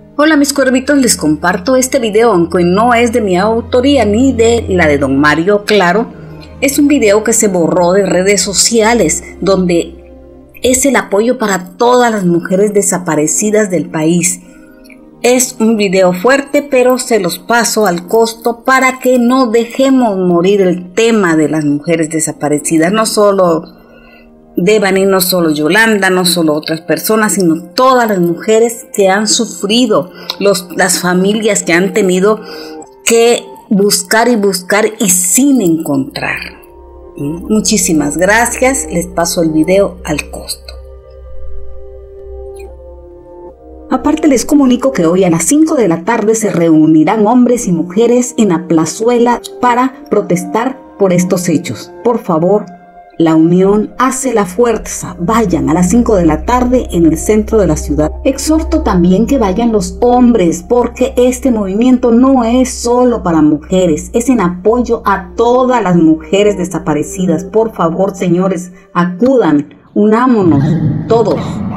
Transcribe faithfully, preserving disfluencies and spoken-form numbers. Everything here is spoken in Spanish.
Hola mis cuervitos, les comparto este video, aunque no es de mi autoría ni de la de don Mario Claro. Es un video que se borró de redes sociales, donde es el apoyo para todas las mujeres desaparecidas del país. Es un video fuerte, pero se los paso al costo para que no dejemos morir el tema de las mujeres desaparecidas. No solo Devani, no solo Yolanda, no solo otras personas, sino todas las mujeres que han sufrido, los, las familias que han tenido que buscar y buscar y sin encontrar. Muchísimas gracias, les paso el video al costo. Aparte les comunico que hoy a las cinco de la tarde se reunirán hombres y mujeres en la plazuela para protestar por estos hechos. Por favor, la unión hace la fuerza. Vayan a las cinco de la tarde en el centro de la ciudad. Exhorto también que vayan los hombres, porque este movimiento no es solo para mujeres, es en apoyo a todas las mujeres desaparecidas. Por favor, señores, acudan, unámonos todos.